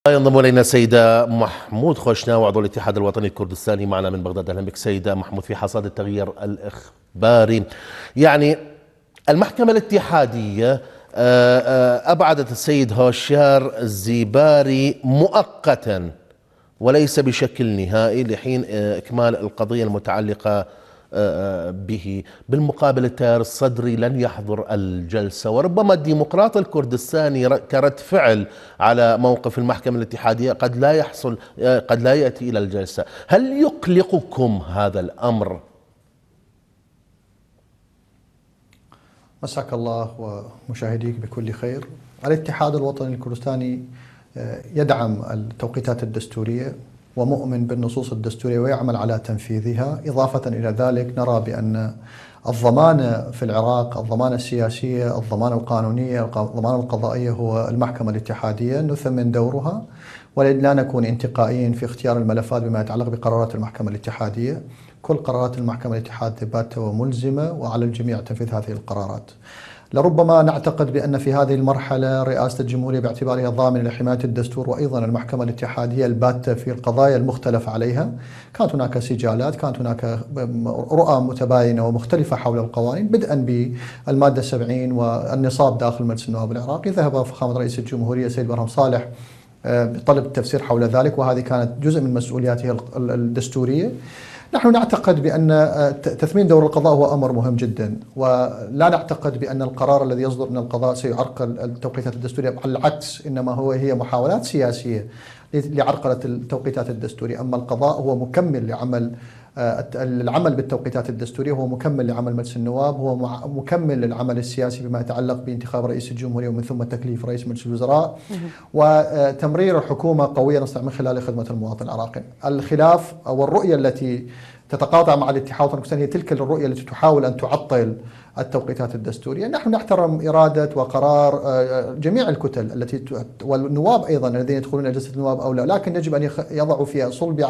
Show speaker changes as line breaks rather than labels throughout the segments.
ينضم الينا السيدة محمود خوشناوي عضو الاتحاد الوطني الكردستاني معنا من بغداد. اهلا بك سيدة محمود في حصاد التغيير الاخباري. يعني المحكمة الاتحادية ابعدت السيد هوشيار الزيباري مؤقتا وليس بشكل نهائي لحين اكمال القضية المتعلقة به. بالمقابل التيار الصدري لن يحضر الجلسة، وربما الديمقراط الكردستاني كرد فعل على موقف المحكمة الاتحادية قد لا يأتي إلى الجلسة. هل يقلقكم هذا الأمر؟
مساك الله ومشاهديك بكل خير. الاتحاد الوطني الكردستاني يدعم التوقيتات الدستورية ومؤمن بالنصوص الدستورية ويعمل على تنفيذها. إضافة إلى ذلك نرى بأن الضمانة في العراق، الضمانة السياسية، الضمانة القانونية، الضمانة القضائية هو المحكمة الاتحادية، نثمن دورها ولا نكون انتقائيين في اختيار الملفات بما يتعلق بقرارات المحكمة الاتحادية. كل قرارات المحكمة الاتحادية باتة وملزمة وعلى الجميع تنفيذ هذه القرارات. لربما نعتقد بأن في هذه المرحلة رئاسة الجمهورية باعتبارها ضامنة لحماية الدستور وأيضا المحكمة الاتحادية الباتة في القضايا المختلف عليها، كانت هناك سجالات، كانت هناك رؤى متباينة ومختلفة حول القوانين، بدءا بالمادة 70 والنصاب داخل مجلس النواب العراقي. ذهب فخامة رئيس الجمهورية السيد برهم صالح بطلب التفسير حول ذلك، وهذه كانت جزء من مسؤولياته الدستورية. نحن نعتقد بأن تثمين دور القضاء هو أمر مهم جدا، ولا نعتقد بأن القرار الذي يصدر من القضاء سيعرقل التوقيتات الدستورية، على العكس إنما هي محاولات سياسية لعرقلة التوقيتات الدستورية. أما القضاء هو مكمل لعمل العمل بالتوقيتات الدستورية، هو مكمل لعمل مجلس النواب، هو مكمل للعمل السياسي بما يتعلق بانتخاب رئيس الجمهورية ومن ثم تكليف رئيس مجلس الوزراء وتمرير حكومة قوية نستطيع من خلال خدمة المواطن العراقي. الخلاف أو الرؤية التي تتقاطع مع الاتحاد الوطني هي تلك الرؤية التي تحاول أن تعطل التوقيتات الدستورية. نحن نحترم إرادة وقرار جميع الكتل التي والنواب أيضا الذين يدخلون جلسة النواب أو لا، لكن يجب أن يضعوا في صلب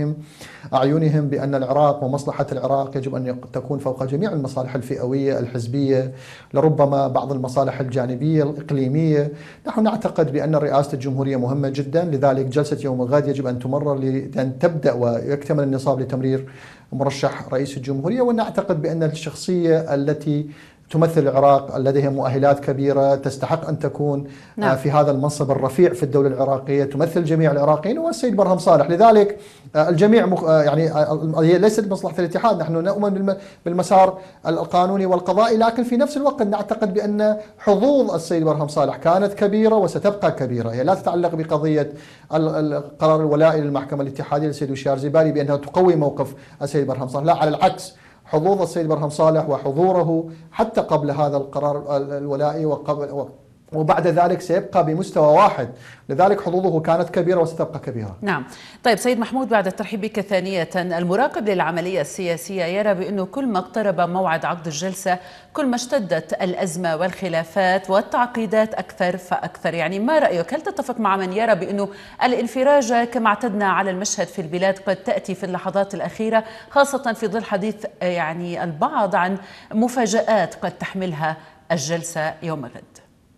أعينهم بأن العراق ومصلحة العراق يجب أن تكون فوق جميع المصالح الفئوية الحزبية، لربما بعض المصالح الجانبية الإقليمية. نحن نعتقد بأن رئاسة الجمهورية مهمة جدا، لذلك جلسة يوم الغد يجب أن تمرر لأن تبدأ ويكتمل النصاب لتمرير مرشح رئيس الجمهورية. ونعتقد بأن الشخصية التي تمثل العراق لديها مؤهلات كبيرة تستحق أن تكون في هذا المنصب الرفيع في الدولة العراقية، تمثل جميع العراقيين، هو السيد برهم صالح. لذلك الجميع يعني هي ليست مصلحة الاتحاد، نحن نؤمن بالمسار القانوني والقضائي، لكن في نفس الوقت نعتقد بأن حظوظ السيد برهم صالح كانت كبيرة وستبقى كبيرة. هي لا تتعلق بقضية القرار الولائي للمحكمة الاتحادية للسيد هوشيار زيباري بأنها تقوي موقف السيد برهم صالح، لا، على العكس، حظوظ السيد برهم صالح وحضوره حتى قبل هذا القرار الولائي وبعد ذلك سيبقى بمستوى واحد، لذلك حظوظه كانت كبيرة وستبقى كبيرة.
نعم. طيب سيد محمود، بعد الترحيب بك ثانية، المراقب للعملية السياسية يرى بأنه كل ما اقترب موعد عقد الجلسة كل ما اشتدت الأزمة والخلافات والتعقيدات أكثر فأكثر. يعني ما رأيك؟ هل تتفق مع من يرى بأنه الانفراج كما اعتدنا على المشهد في البلاد قد تأتي في اللحظات الأخيرة، خاصة في ظل حديث يعني البعض عن مفاجآت قد تحملها الجلسة يوم الغد؟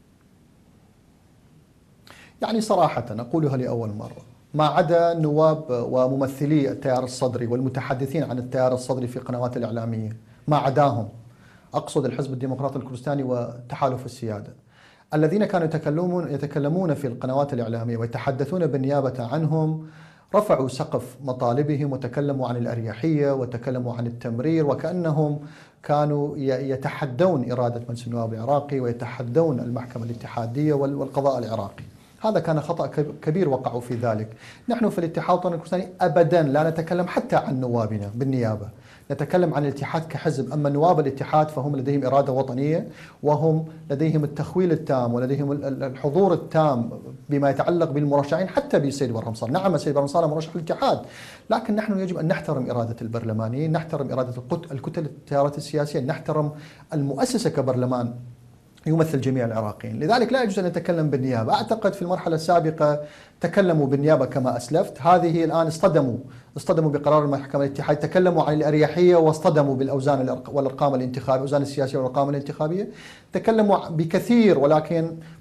يعني صراحة أقولها لأول مرة، ما عدا نواب وممثلي التيار الصدري والمتحدثين عن التيار الصدري في القنوات الإعلامية، ما عداهم، أقصد الحزب الديمقراطي الكردستاني وتحالف السيادة، الذين كانوا يتكلمون في القنوات الإعلامية ويتحدثون بالنيابة عنهم، رفعوا سقف مطالبهم وتكلموا عن الأريحية وتكلموا عن التمرير، وكأنهم كانوا يتحدون إرادة مجلس النواب العراقي ويتحدون المحكمة الاتحادية والقضاء العراقي. هذا كان خطأ كبير وقعوا في ذلك. نحن في الاتحاد الوطني الكردستاني أبدا لا نتكلم حتى عن نوابنا بالنيابة، نتكلم عن الاتحاد كحزب. أما نواب الاتحاد فهم لديهم إرادة وطنية، وهم لديهم التخويل التام ولديهم الحضور التام بما يتعلق بالمرشحين حتى بالسيد برهم صالح. نعم السيد برهم صالح مرشح الاتحاد، لكن نحن يجب أن نحترم إرادة البرلمانيين، نحترم إرادة الكتل التيارات السياسية، نحترم المؤسسة كبرلمان يمثل جميع العراقيين. لذلك لا يجوز أن نتكلم بالنيابة. أعتقد في المرحلة السابقة تكلموا بالنيابة كما أسلفت، هذه الآن اصطدموا بقرار المحكمة الاتحادية، تكلموا عن الأريحية واصطدموا بالأوزان والأرقام الانتخابية، الأوزان السياسية والأرقام الانتخابية، تكلموا بكثير ولكن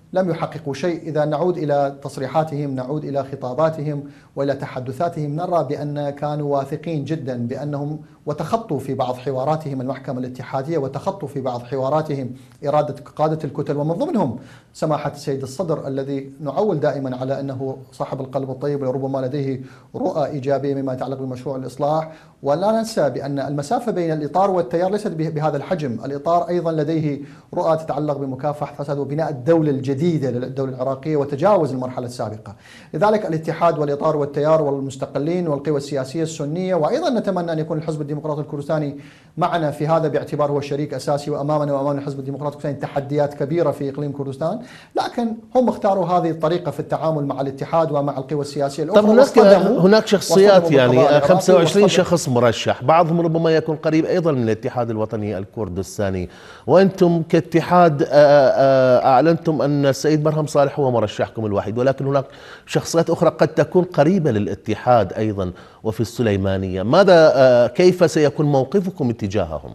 لم يحققوا شيء. إذا نعود إلى تصريحاتهم، نعود إلى خطاباتهم وإلى تحدثاتهم، نرى بأن كانوا واثقين جدا بأنهم، وتخطوا في بعض حواراتهم المحكمة الاتحادية، وتخطوا في بعض حواراتهم إرادة قادة الكتل، ومن ضمنهم سماحة السيد الصدر الذي نعول دائما على أنه صاحب القلب الطيب ولربما لديه رؤى إيجابية مما يتعلق بمشروع الإصلاح. ولا ننسى بأن المسافة بين الإطار والتيار ليست بهذا الحجم. الإطار أيضا لديه رؤى تتعلق بمكافحة الفساد وبناء الدولة الجديدة للدولة العراقية وتجاوز المرحلة السابقة. لذلك الاتحاد والإطار والتيار والمستقلين والقوى السياسية السنية، وأيضا نتمنى أن يكون الحزب الديمقراطي الكردستاني معنا في هذا باعتباره هو شريك أساسي، وأمامنا وأمام الحزب الديمقراطي الكردستاني تحديات كبيرة في إقليم كردستان، لكن هم اختاروا هذه الطريقة في التعامل مع الاتحاد ومع القوى السياسية الأخرى.
طب هناك شخصيات يعني 25 شخص مرشح، بعضهم ربما يكون قريب أيضا من الاتحاد الوطني الكردستاني، وأنتم كاتحاد أعلنتم أن السيد برهم صالح هو مرشحكم الوحيد، ولكن هناك شخصيات أخرى قد تكون قريبة للاتحاد أيضا وفي السليمانية. ماذا كيف سيكون موقفكم اتجاههم؟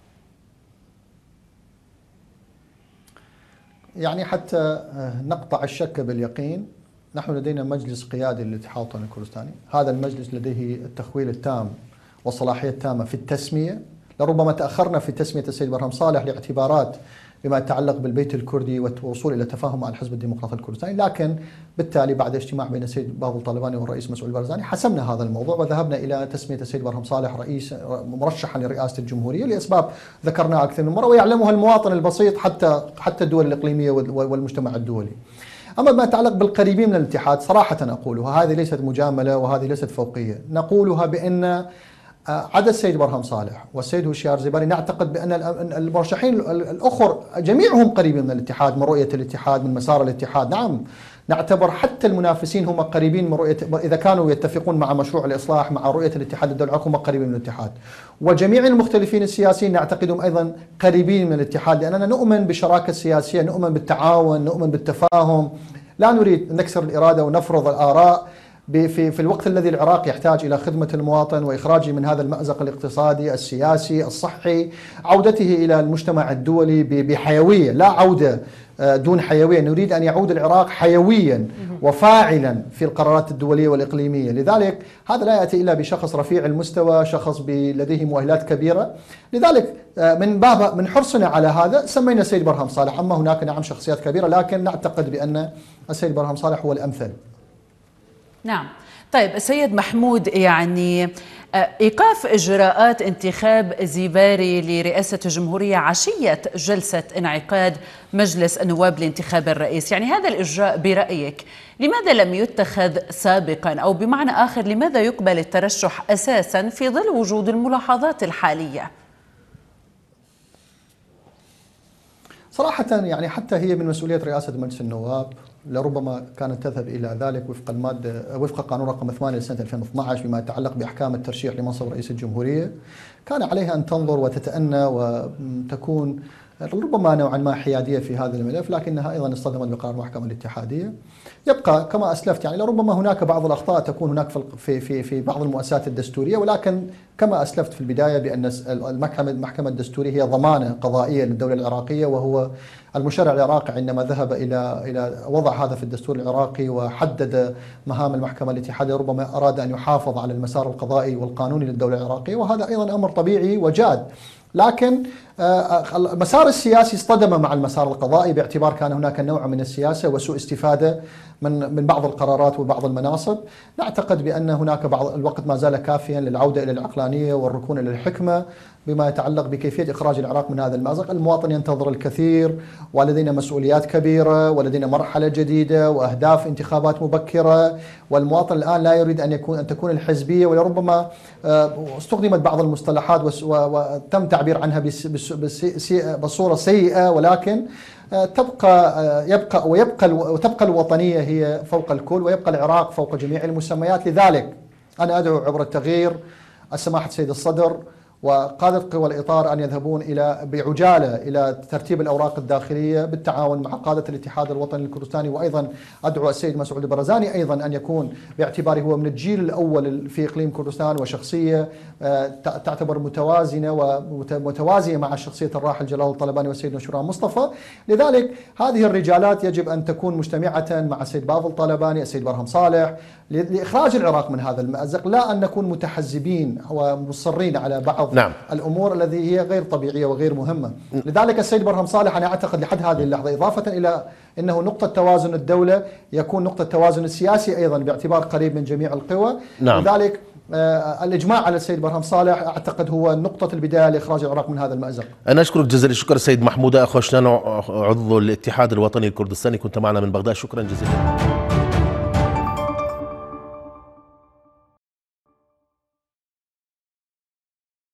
يعني حتى نقطع الشك باليقين، نحن لدينا مجلس قيادي للاتحاد الوطني الكردستاني، هذا المجلس لديه التخويل التام والصلاحية التامة في التسمية. لربما تأخرنا في تسمية السيد برهم صالح لاعتبارات بما يتعلق بالبيت الكردي والوصول إلى تفاهم مع الحزب الديمقراطي الكردستاني، لكن بالتالي بعد اجتماع بين السيد باضل طالباني والرئيس مسعود البارزاني حسمنا هذا الموضوع وذهبنا إلى تسمية السيد برهم صالح رئيس مرشحا لرئاسة الجمهورية لأسباب ذكرناها أكثر من مرة ويعلمها المواطن البسيط حتى الدول الإقليمية والمجتمع الدولي. أما ما يتعلق بالقريبين من الاتحاد، صراحة أقولها، هذه ليست مجاملة وهذه ليست فوقية، نقولها بأن عدا السيد برهم صالح والسيد هشيار زيباني نعتقد بأن المرشحين الأخر جميعهم قريبين من الاتحاد، من رؤية الاتحاد، من مسار الاتحاد. نعم، نعتبر حتى المنافسين هم قريبين من رؤية، إذا كانوا يتفقون مع مشروع الإصلاح مع رؤية الاتحاد الدولي هم قريبين من الاتحاد، وجميع المختلفين السياسيين نعتقدهم أيضا قريبين من الاتحاد، لأننا نؤمن بالشراكة السياسية، نؤمن بالتعاون، نؤمن بالتفاهم، لا نريد نكسر الإرادة ونفرض الآراء في الوقت الذي العراق يحتاج إلى خدمة المواطن وإخراجه من هذا المأزق الاقتصادي السياسي الصحي، عودته إلى المجتمع الدولي بحيوية، لا عودة دون حيوية. نريد أن يعود العراق حيويا وفاعلا في القرارات الدولية والإقليمية. لذلك هذا لا يأتي إلا بشخص رفيع المستوى، شخص لديه مؤهلات كبيرة. لذلك من حرصنا على هذا سمينا السيد برهم صالح. أما هناك نعم شخصيات كبيرة، لكن نعتقد بأن السيد برهم صالح هو الأمثل.
نعم. طيب السيد محمود، يعني إيقاف إجراءات انتخاب زيباري لرئاسة الجمهورية عشية جلسة انعقاد مجلس النواب لانتخاب الرئيس، يعني هذا الإجراء برأيك لماذا لم يتخذ سابقا، أو بمعنى آخر لماذا يقبل الترشح أساسا في ظل وجود الملاحظات الحالية؟
صراحة يعني حتى هي من مسؤولية رئاسة مجلس النواب، لربما كانت تذهب إلى ذلك وفق قانون رقم 8 لسنة 2012 بما يتعلق بأحكام الترشيح لمنصب رئيس الجمهورية. كان عليها أن تنظر وتتأنى وتكون ربما نوعا ما حيادية في هذا الملف، لكنها أيضا اصطدمت بقرار المحكمة الاتحادية. يبقى كما أسلفت يعني لربما هناك بعض الأخطاء تكون هناك في بعض المؤسسات الدستورية، ولكن كما أسلفت في البداية بأن المحكمة الدستورية هي ضمانة قضائية للدولة العراقية، وهو المشرع العراقي عندما ذهب إلى وضع هذا في الدستور العراقي وحدد مهام المحكمة الاتحادية ربما أراد أن يحافظ على المسار القضائي والقانوني للدولة العراقية، وهذا أيضا أمر طبيعي وجاد. لكن المسار السياسي اصطدم مع المسار القضائي باعتبار كان هناك نوع من السياسة وسوء استفادة من بعض القرارات وبعض المناصب. نعتقد بأن هناك بعض الوقت ما زال كافيا للعودة إلى العقلانية والركون إلى الحكمة بما يتعلق بكيفية إخراج العراق من هذا المأزق. المواطن ينتظر الكثير، ولدينا مسؤوليات كبيرة، ولدينا مرحلة جديدة وأهداف انتخابات مبكرة، والمواطن الآن لا يريد أن تكون الحزبية، ولربما استخدمت بعض المصطلحات وتم تعبير عنها بصورة سيئة، ولكن وتبقى الوطنية هي فوق الكل، ويبقى العراق فوق جميع المسميات. لذلك أنا أدعو عبر التغيير سماحة السيد الصدر وقادة قوى الإطار أن يذهبون بعجالة إلى ترتيب الأوراق الداخلية بالتعاون مع قادة الاتحاد الوطني الكردستاني. وأيضا أدعو السيد مسعود البرزاني أيضا أن يكون، باعتباره هو من الجيل الأول في إقليم كردستان وشخصية تعتبر متوازنة ومتوازية مع شخصية الراحل جلال الطلباني والسيد نشوران مصطفى. لذلك هذه الرجالات يجب أن تكون مجتمعة مع السيد باضل طلباني، السيد برهم صالح، لإخراج العراق من هذا المأزق، لا أن نكون متحزبين ومصرين على بعض الأمور التي هي غير طبيعية وغير مهمة. لذلك السيد برهم صالح أنا أعتقد لحد هذه اللحظة، إضافة إلى أنه نقطة توازن الدولة، يكون نقطة توازن السياسي أيضا باعتبار قريب من جميع القوى. لذلك الإجماع على السيد برهم صالح أعتقد هو نقطة البداية لإخراج العراق من هذا المأزق.
أنا أشكرك جزيل الشكر سيد محمود أخوشنان، عضو الاتحاد الوطني الكردستاني، كنت معنا من بغداد، شكرا جزيلا.